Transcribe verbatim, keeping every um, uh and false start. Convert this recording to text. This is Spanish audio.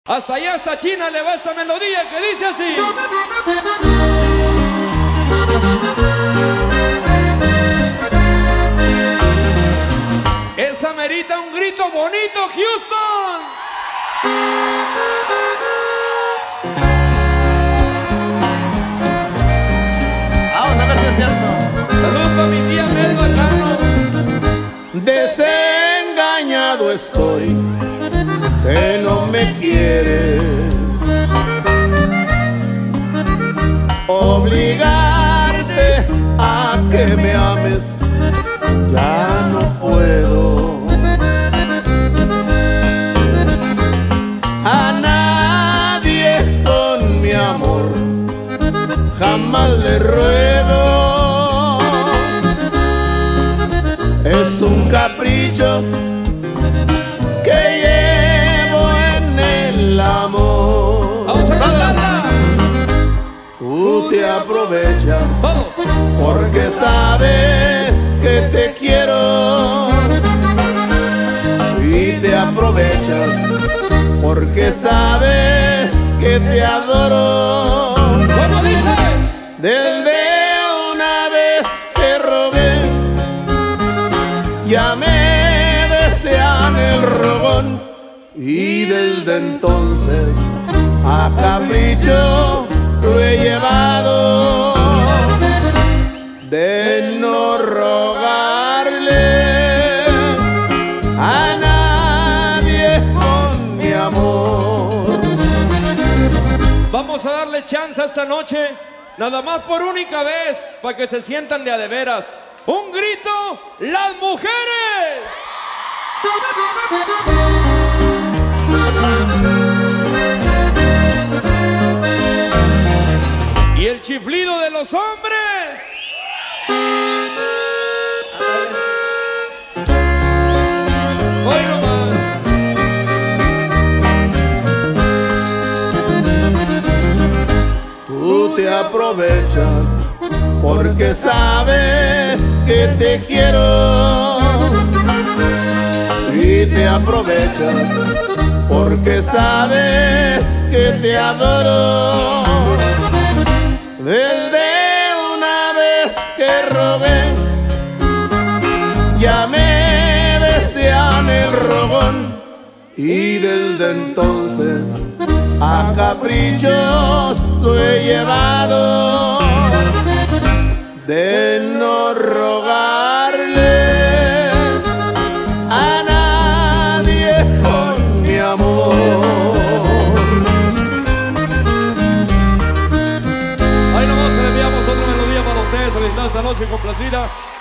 Hasta allá, hasta China le va esta melodía que dice así. Esa merita un grito bonito, Houston. Vamos a ver si es cierto. Saludos a mi tía Melba Cano. Desengañado estoy, que no me quieres. Obligarte a que me ames, ya no puedo. A nadie con mi amor jamás le ruego. Es un capricho que llevo en el amor. Vamos a cantarla. Tú te aprovechas. Vamos. Porque sabes que te quiero. Y te aprovechas porque sabes que te adoro. ¿Cómo dice? Desde una vez te rogué, ya me desean el rogón. Y desde entonces a capricho lo he llevado, de no rogarle a nadie con mi amor. Vamos a darle chance esta noche, nada más por única vez, para que se sientan de a de veras. Un grito, las mujeres. Y el chiflido de los hombres. Hoy nomás. Tú te aprovechas porque sabes que te quiero. Y te aprovechas porque sabes que te adoro. Desde una vez que rogué, ya me desean el rogón. Y desde entonces a caprichos lo he llevado, de no rogarle a nadie con mi amor. Ahí nomás le enviamos otra melodía para ustedes, esta noche complacida.